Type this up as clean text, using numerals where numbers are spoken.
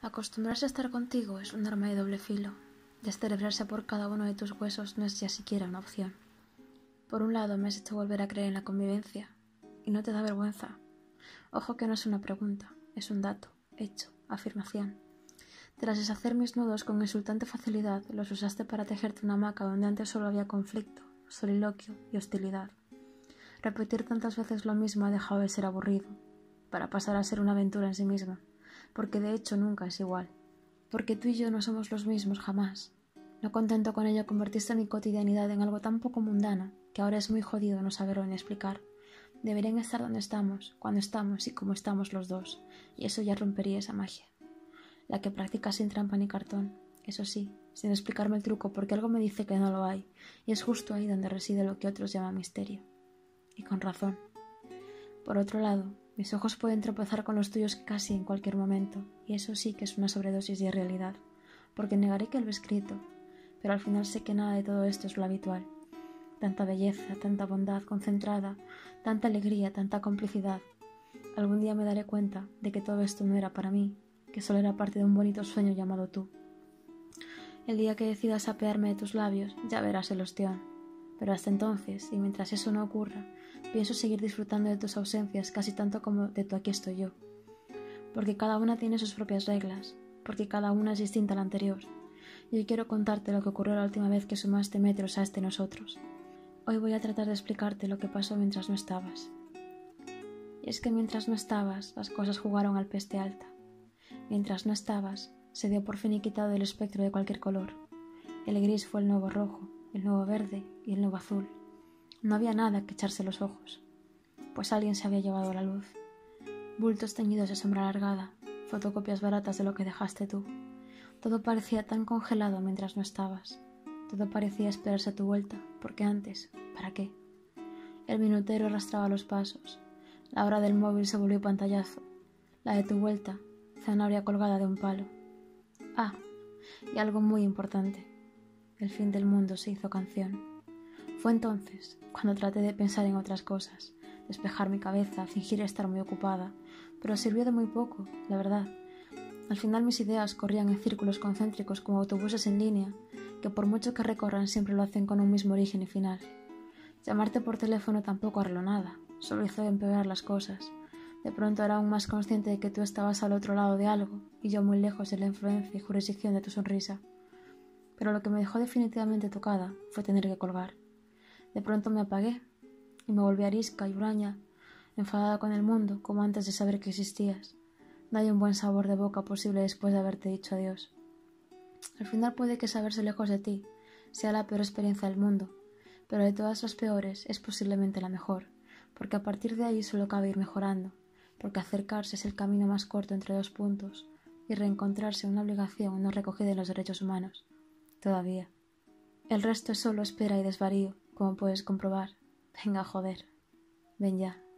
Acostumbrarse a estar contigo es un arma de doble filo. Descerebrarse por cada uno de tus huesos no es ya siquiera una opción. Por un lado, me has hecho volver a creer en la convivencia. ¿Y no te da vergüenza? Ojo que no es una pregunta, es un dato, hecho, afirmación. Tras deshacer mis nudos con insultante facilidad, los usaste para tejerte una hamaca donde antes solo había conflicto, soliloquio y hostilidad. Repetir tantas veces lo mismo ha dejado de ser aburrido, para pasar a ser una aventura en sí misma, porque de hecho nunca es igual. Porque tú y yo no somos los mismos jamás. No contento con ello, convertiste mi cotidianidad en algo tan poco mundano que ahora es muy jodido no saberlo ni explicar. Deberían estar donde estamos, cuando estamos y como estamos los dos, y eso ya rompería esa magia. La que practicas sin trampa ni cartón, eso sí, sin explicarme el truco porque algo me dice que no lo hay, y es justo ahí donde reside lo que otros llaman misterio. Y con razón. Por otro lado, mis ojos pueden tropezar con los tuyos casi en cualquier momento, y eso sí que es una sobredosis de irrealidad, porque negaré que lo he escrito, pero al final sé que nada de todo esto es lo habitual. Tanta belleza, tanta bondad concentrada, tanta alegría, tanta complicidad. Algún día me daré cuenta de que todo esto no era para mí, que solo era parte de un bonito sueño llamado tú. El día que decidas apearme de tus labios, ya verás el ostión. Pero hasta entonces, y mientras eso no ocurra, pienso seguir disfrutando de tus ausencias casi tanto como de tu aquí estoy yo. Porque cada una tiene sus propias reglas, porque cada una es distinta a la anterior. Y hoy quiero contarte lo que ocurrió la última vez que sumaste metros a este nosotros. Hoy voy a tratar de explicarte lo que pasó mientras no estabas. Y es que mientras no estabas, las cosas jugaron al peste alta. Mientras no estabas, se dio por finiquitado el espectro de cualquier color. El gris fue el nuevo rojo, el nuevo verde y el nuevo azul. No había nada que echarse los ojos, pues alguien se había llevado la luz. Bultos teñidos de sombra alargada, fotocopias baratas de lo que dejaste tú. Todo parecía tan congelado mientras no estabas. Todo parecía esperarse a tu vuelta, porque antes, ¿para qué? El minutero arrastraba los pasos. La hora del móvil se volvió pantallazo. La de tu vuelta, zanahoria colgada de un palo. Ah, y algo muy importante. El fin del mundo se hizo canción. Fue entonces cuando traté de pensar en otras cosas, despejar mi cabeza, fingir estar muy ocupada, pero sirvió de muy poco, la verdad. Al final mis ideas corrían en círculos concéntricos como autobuses en línea, que por mucho que recorran siempre lo hacen con un mismo origen y final. Llamarte por teléfono tampoco arregló nada, solo hizo empeorar las cosas. De pronto era aún más consciente de que tú estabas al otro lado de algo y yo muy lejos de la influencia y jurisdicción de tu sonrisa. Pero lo que me dejó definitivamente tocada fue tener que colgar. De pronto me apagué y me volví arisca y huraña, enfadada con el mundo como antes de saber que existías. No hay un buen sabor de boca posible después de haberte dicho adiós. Al final puede que saberse lejos de ti sea la peor experiencia del mundo, pero de todas las peores es posiblemente la mejor, porque a partir de ahí solo cabe ir mejorando, porque acercarse es el camino más corto entre dos puntos y reencontrarse una obligación no recogida en los derechos humanos. Todavía. El resto es solo espera y desvarío, como puedes comprobar. Venga, joder. Ven ya.